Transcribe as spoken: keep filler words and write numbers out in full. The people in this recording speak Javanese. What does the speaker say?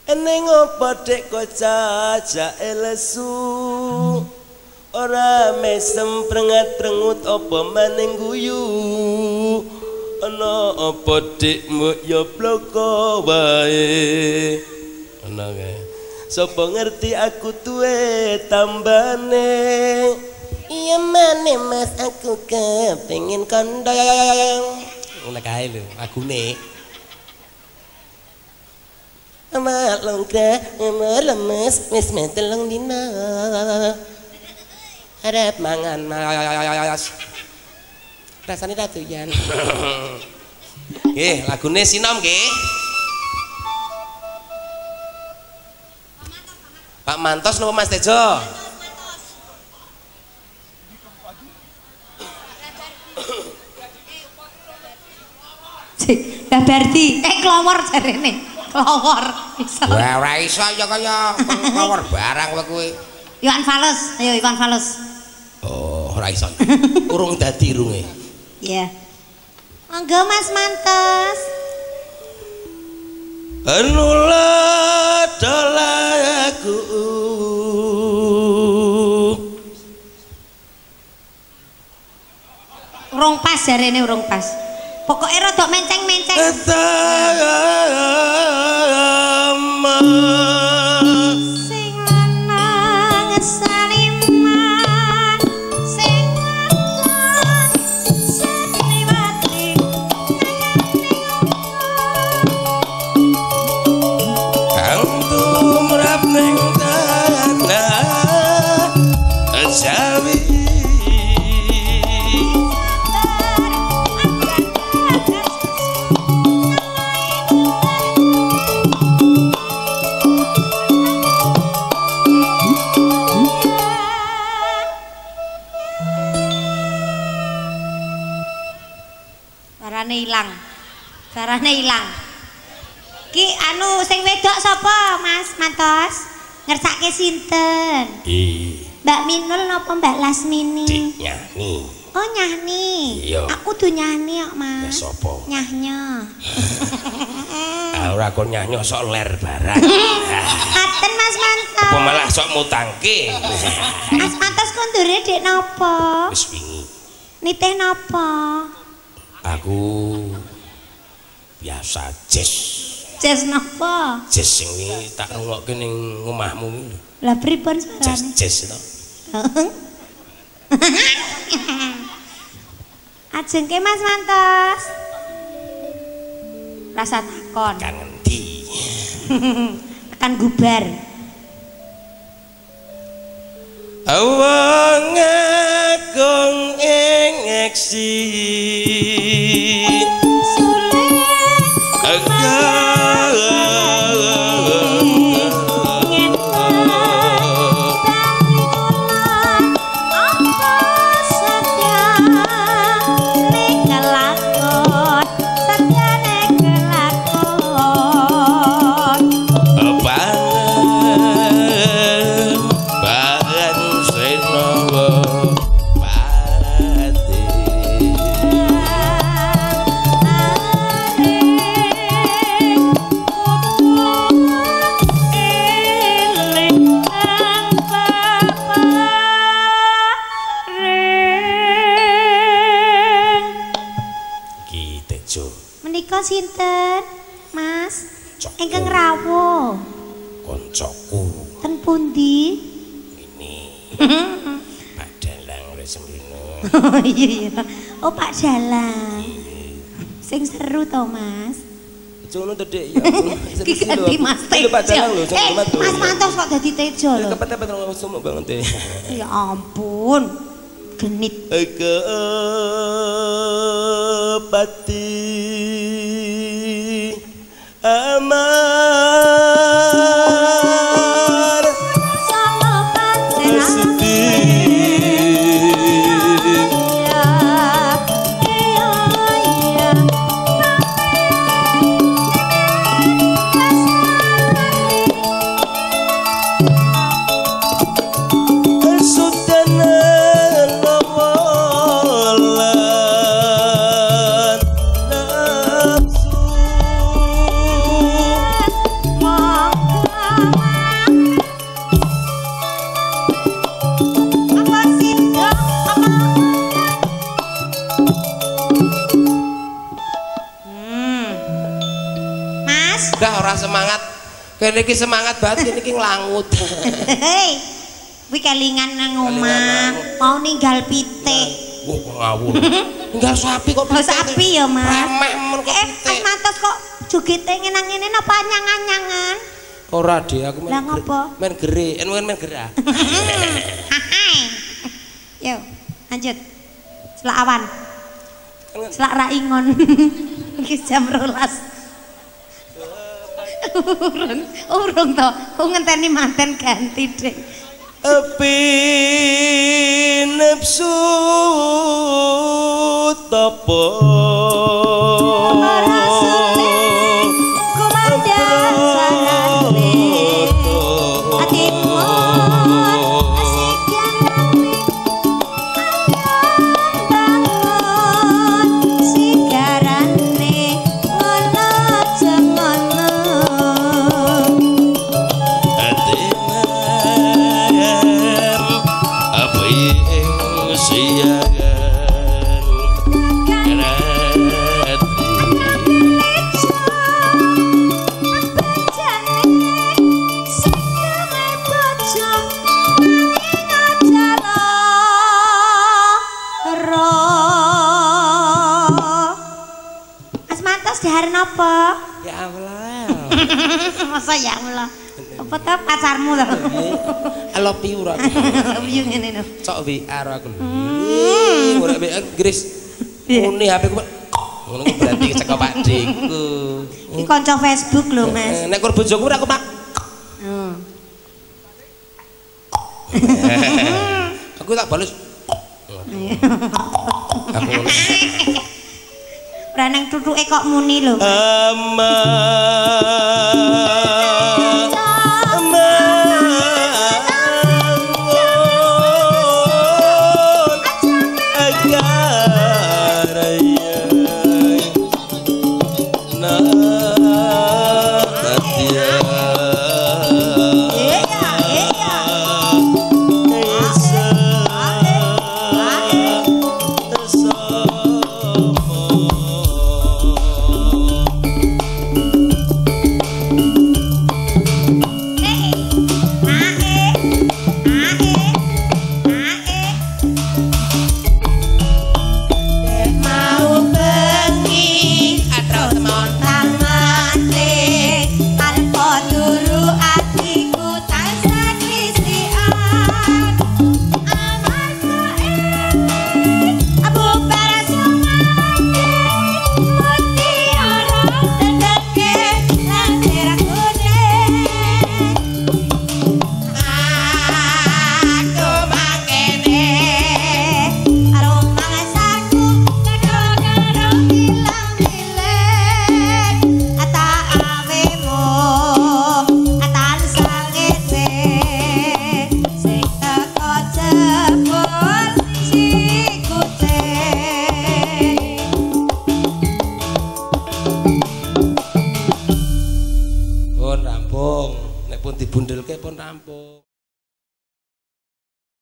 Ning opo dek kok cacake lesu ora mesem prengat-prengut apa maning guyu ana apa dek mbok ya bloko wae ana kae sapa ngerti aku tuwe tambane iya maneh mas aku kepengin kondang ngono kae lho lagune amalong ka lemes wis metelong dina arep mangan mas rasane ra doyan nggih lagune sinom nggih Pak Mantos napa Mas Tejo Mbak Berti eh kelawar jarene kelawar iso wah ora iso ya kaya kelawar barang kowe kuwi Iwan Fals ayo Iwan Fals oh ora iso urung dadi runge iya monggo Mas Mantos anula dolaku urung pas jarene urung pas pokoknya rada menceng-menceng sing lanang saliman sing wadon seniwati kang tumrap ning tanah jawi ilang carane ilang ki anu sing wedok sapa Mas Mantos ngersake sinten iya Mbak Minul napa Mbak Lasmini Dik Nyani oh Nyahni iya aku tuh Nyahni kok Mas ya sapa Nyahnya ah ora kon nyanyo sok ler barang aten Mas Mantos apa malah sok mutangke Mas Mantos kondure dek napa wis wingi nitih napa aku biasa jazz jazz napa jazz sing tak rungokke ning omahmu iki lho lah pripun suarane jazz jazz to ajengke Mas Mantos rasa takon kan ngendi akan gubar awang agung ing eksi sinten Mas ingkang rawuh koncoku ten pundi ini Pak Dalang wis mrene oh iya oh Pak Dalang sing seru to Mas ngono to Dik ya iki ganti Mas Tejo Pak Dalang lho eh Mas Mantos kok dadi Tejo lho kepet-kepet ora sumuk banget ya ampun genit ke pati amar sama panjenengan sedih ya iya iya sudah Dah ora semangat. Kene iki semangat batin iki nglangut. Hei. Kuwi kelingan nang omah, mau ninggal pitik. Wah, ngawur. Ninggal sapi kok pitik. Sapi ya, Mas. Remeh men kok pitik. Eh, pitik. Mas Mantos kok jogete ngenang ngene napa nyangan-nyangan? Ora, Dik, aku men. Lah ngopo? Men gere, en men gerak. Yo, lanjut. Selak awan. Selak raingon. Iki jam rolas. Urung, urung to. Ku ngenteni manten ganti, Dik. Api nafsu topo kumandan sanane atimu asikan bangun sigarane ngono jengono Diharen apa? Ya Allah. Masa ya Allah. Apa to pacarmu to? I love you ora. Piye ngene no. Cok W R aku lho. Ora W R Inggris. Muni H P ku. Ngono ku berarti ceko Pak Diku. Iki kanca Facebook lho, Mas. Nek kur bojoku ora aku Pak. Heeh. Aku tak bales. Aku Ranang tutuke kok muni lho. Ama ama agar ya